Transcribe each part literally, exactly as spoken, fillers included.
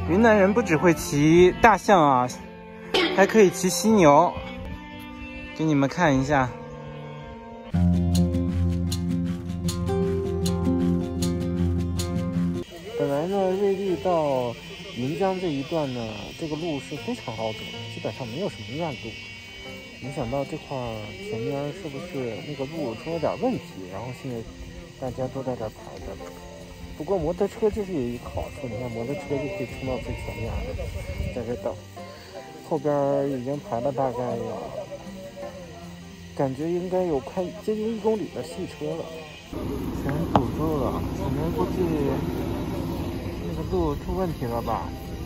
云南人不只会骑大象啊，还可以骑犀牛，给你们看一下。本来呢，瑞丽到云江这一段呢，这个路是非常好走的，基本上没有什么乱路。没想到这块前面是不是那个路出了点问题，然后现在大家都在这排着。不过摩托车就是有一个好处，你看摩托车就可以冲到最前面了，在这等。后边已经排了大概有，感觉应该有快接近一公里的汽车了，全堵住了，前面估计那个路出问题了吧。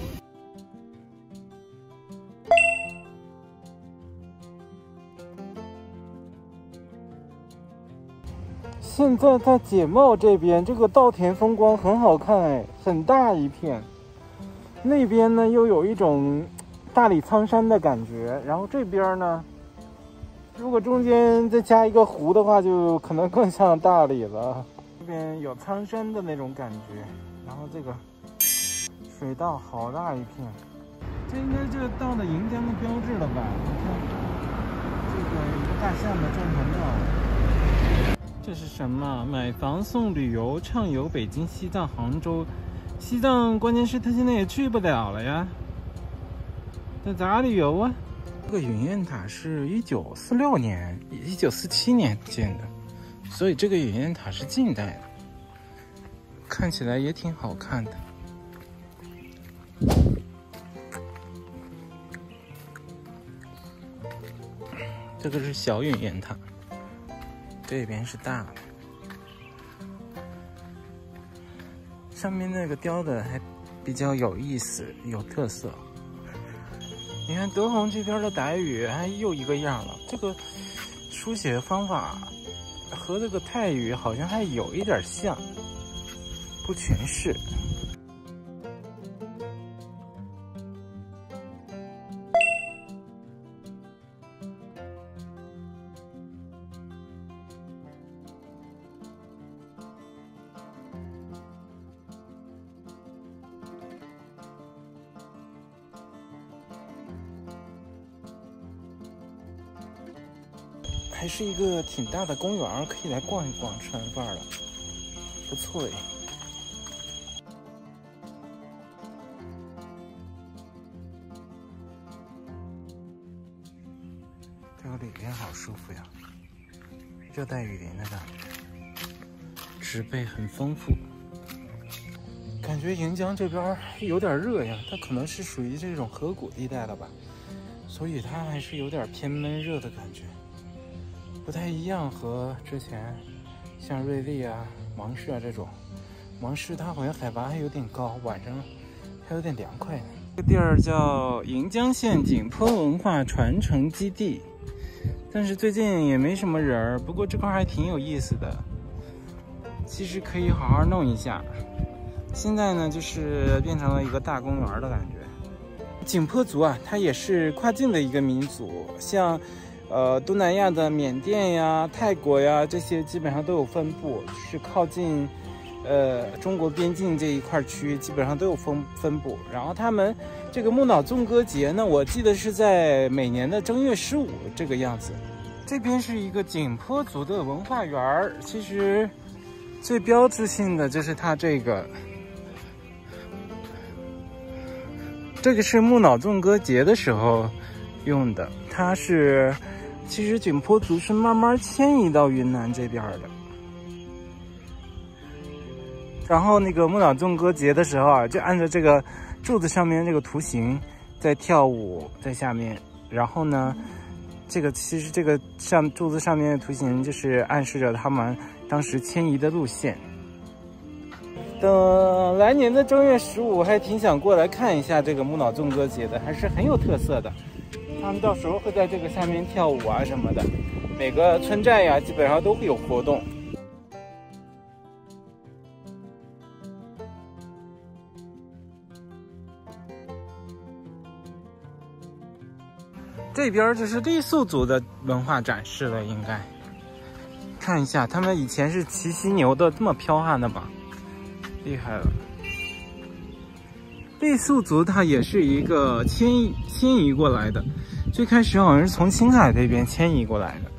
现在在解茂这边，这个稻田风光很好看哎，很大一片。那边呢又有一种大理苍山的感觉，然后这边呢，如果中间再加一个湖的话，就可能更像大理了。这边有苍山的那种感觉，然后这个水稻好大一片，这应该就到了盈江的标志了吧？你看，这个一个大象的转盘道。这是什么？买房送旅游，畅游北京、西藏、杭州。西藏关键是他现在也去不了了呀，在咋旅游啊？这个云雁塔是一九四六年、一九四七年建的，所以这个云雁塔是近代的，看起来也挺好看的。这个是小云雁塔。这边是大的，上面那个雕的还比较有意思，有特色。你看德宏这边的傣语还又一个样了，这个书写方法和这个泰语好像还有一点像，不全是。还是一个挺大的公园，可以来逛一逛，吃完饭了，不错哎。这个里边好舒服呀，热带雨林的感觉，植被很丰富。感觉盈江这边有点热呀，它可能是属于这种河谷地带了吧，所以它还是有点偏闷热的感觉。不太一样，和之前像瑞丽啊、芒市啊这种，芒市它好像海拔还有点高，晚上还有点凉快呢。这个地儿叫盈江县景颇文化传承基地，但是最近也没什么人儿，不过这块还挺有意思的，其实可以好好弄一下。现在呢，就是变成了一个大公园的感觉。景颇族啊，它也是跨境的一个民族，像。呃，东南亚的缅甸呀、泰国呀，这些基本上都有分布，是靠近呃中国边境这一块区，基本上都有分分布。然后他们这个木脑纵歌节呢，我记得是在每年的正月十五这个样子。这边是一个景颇族的文化园，其实最标志性的就是它这个，这个是木脑纵歌节的时候用的，它是。其实景颇族是慢慢迁移到云南这边的，然后那个木脑纵歌节的时候啊，就按照这个柱子上面这个图形在跳舞，在下面，然后呢，这个其实这个上柱子上面的图形就是暗示着他们当时迁移的路线。等来年的正月十五，还挺想过来看一下这个木脑纵歌节的，还是很有特色的。他们到时候会在这个下面跳舞啊什么的，每个村寨呀基本上都会有活动。这边就是傈僳族的文化展示了，应该看一下他们以前是骑犀牛的，这么剽悍的吗？厉害了。 傈僳族它也是一个迁移迁移过来的，最开始好像是从青海那边迁移过来的。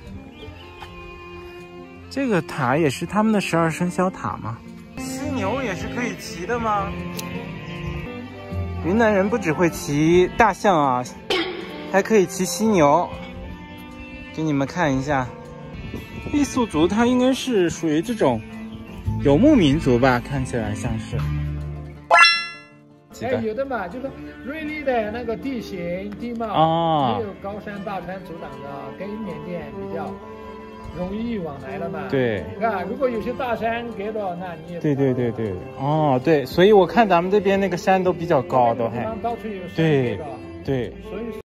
这个塔也是他们的十二生肖塔吗？犀牛也是可以骑的吗？云南人不只会骑大象啊，还可以骑犀牛。给你们看一下，傈僳族它应该是属于这种游牧民族吧，看起来像是。 哎，有的嘛，就是瑞丽的那个地形地貌， 哦， 没有高山大川阻挡的，跟缅甸比较容易往来了嘛。 对， 啊，如果有些大山隔着，那你也对对对对，哦对，所以我看咱们这边那个山都比较高，都还到处有山对隔着， 对。 所以。